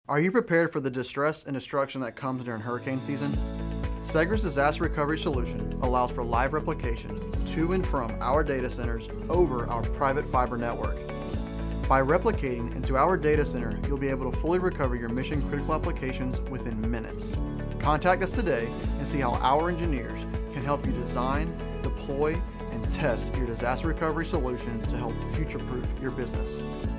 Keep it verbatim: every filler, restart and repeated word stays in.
Are you prepared for the distress and destruction that comes during hurricane season? Segra's disaster recovery solution allows for live replication to and from our data centers over our private fiber network. By replicating into our data center, you'll be able to fully recover your mission-critical applications within minutes. Contact us today and see how our engineers can help you design, deploy, and test your disaster recovery solution to help future-proof your business.